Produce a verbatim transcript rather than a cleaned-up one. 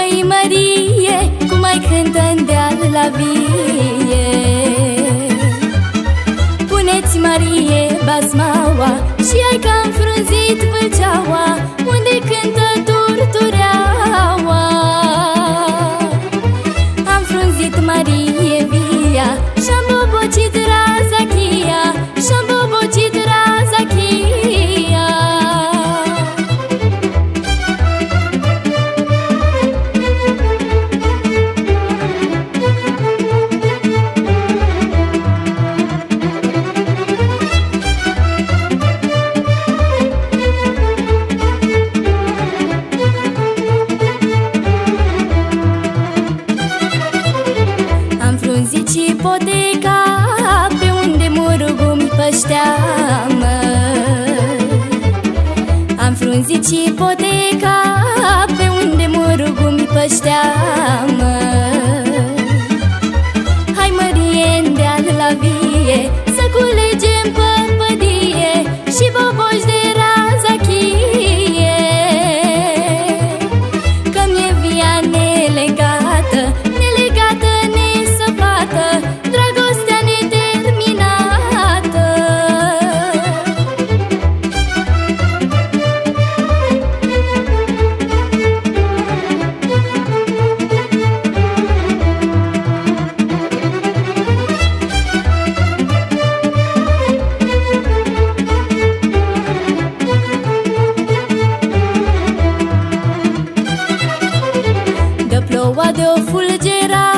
Măi Mărie, cum mai cântă în deal la vie. Puneți Marie basmaua și ai că am frunzit vâlceaua unde cântă turtureaua. Am frunzit Marie via și-am bobocit raza chia, și-am bobocit raza chia. Și poteca pe unde murugumi pășteamă. Am frunzit și poteca pe unde murugumi pășteamă. Hai Mărie, în deal la vie, să culegem păpădie și boboși de raza chie. Că mi-e via nelegată, nelegată, dragostea neterminată. Dă ploua de o fulgera